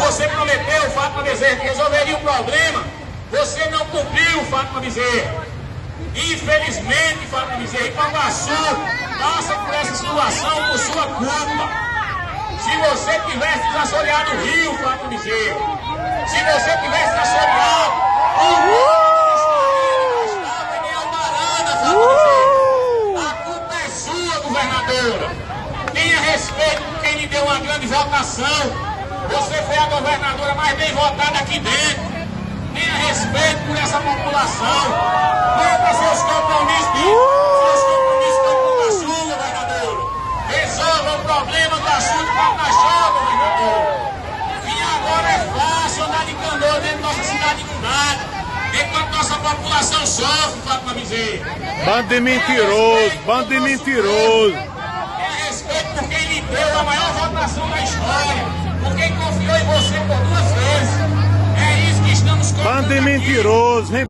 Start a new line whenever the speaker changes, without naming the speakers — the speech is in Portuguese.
você prometeu, Fátima Bezerra, que resolveria o problema, você não cumpriu, Fátima Bezerra. Infelizmente, Fátima Bezerra, Ipanguaçu passa por essa situação por sua culpa. Se você tivesse desassoreado o rio, Fátima Bezerra, se você tivesse desassoreado o a culpa é sua, governadora. Tenha respeito por quem lhe deu uma grande votação. Você foi a governadora mais bem votada aqui dentro. Tenha respeito por essa população. Cumpra seus compromissos com a sua, governadora. Resolva o problema do assunto do Parnaxó, governadora. E agora é fácil andar de canoa dentro da nossa cidade inundada, enquanto nossa população sofre, Fátima Bezerra.
Bando de mentiroso, bando de mentiroso.
Tenha respeito por quem lhe deu a maior votação da história, por quem confiou em você por 2 vezes. É isso que estamos contando.
Bando de mentiroso, hein?